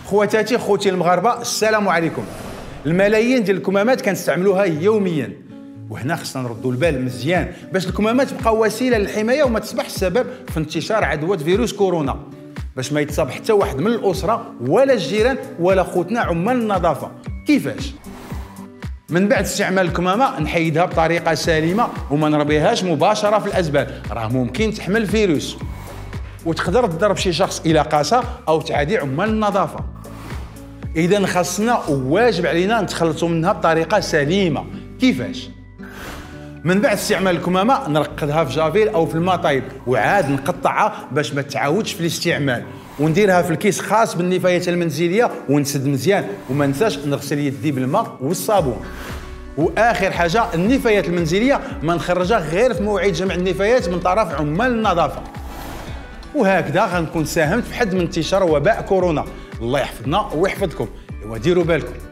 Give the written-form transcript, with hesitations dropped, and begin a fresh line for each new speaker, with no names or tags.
خواتاتي خوتي المغاربه، السلام عليكم. الملايين ديال الكمامات كنستعملوها يوميا، وهنا خصنا نردوا البال مزيان باش الكمامات تبقى وسيله للحمايه وما تصبحش سبب في انتشار عدوى فيروس كورونا، باش ما يتصاب حتى واحد من الاسره ولا الجيران ولا خوتنا عمال النظافه. كيفاش؟ من بعد استعمال الكمامه نحيدها بطريقه سليمه وما نرميهاش مباشره في الازبال، راه ممكن تحمل فيروس وتقدر تضرب شي شخص الى قاسه او تعادي عمال النظافه. اذا خاصنا وواجب علينا نتخلصوا منها بطريقه سليمه. كيفاش؟ من بعد استعمال الكمامه نرقدها في جافيل او في الماء طايب وعاد نقطعها باش ما تعاودش في الاستعمال، ونديرها في الكيس خاص بالنفايات المنزليه ونسد مزيان، وما ننساش نغسل يدي بالماء والصابون. واخر حاجه النفايات المنزليه ما نخرجها غير في مواعيد جمع النفايات من طرف عمال النظافه. وهكذا غنكون ساهمت في حد من انتشار وباء كورونا. الله يحفظنا ويحفظكم. وديروا بالكم.